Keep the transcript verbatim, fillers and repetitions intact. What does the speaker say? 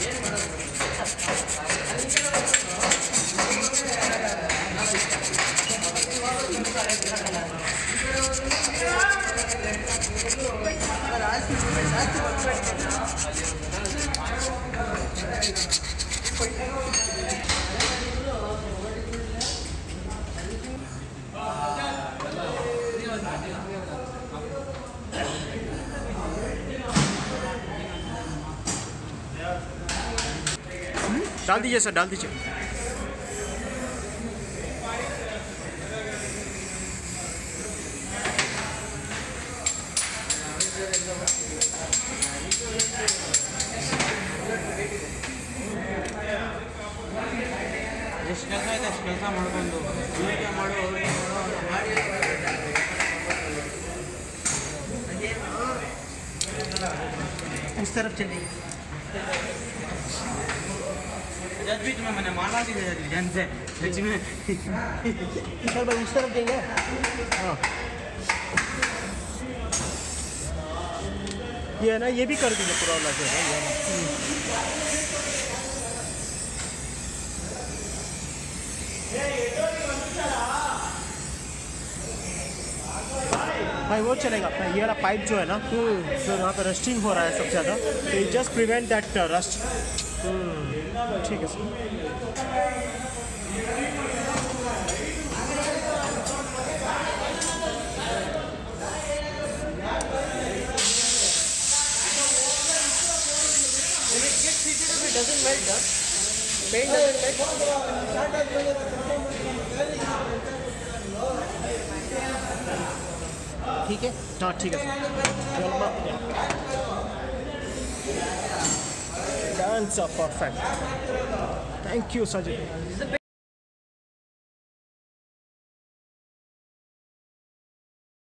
डाल दीजिए सर, डाल दीजिए। ಎಷ್ಟು ಕೆಲಸ ಇದೆ ಅಷ್ಟು ಕೆಲಸ ಮಾಡ್ಕೊಂಡು ಹೀಗೆ ಮಾಡು ಹೀಗೆ ಮಾಡು उस तरफ चलिए। जज बीच में मैंने मारा थी जन से बीच में सर भाई उस तरफ देंगे। हाँ ये है ना, ये भी कर दीजिए पूरा वाला जो है ये ना। भाई वो चलेगा अपना ये वाला पाइप जो है ना, जो यहाँ पे रस्टिंग हो रहा है सबसे ज़्यादा, तो it just prevent that rust. ठीक है sir. doesn't melt, huh? Paint doesn't melt. ठीक है, हाँ ठीक है sir. Done sir, perfect. Thank you sir ji.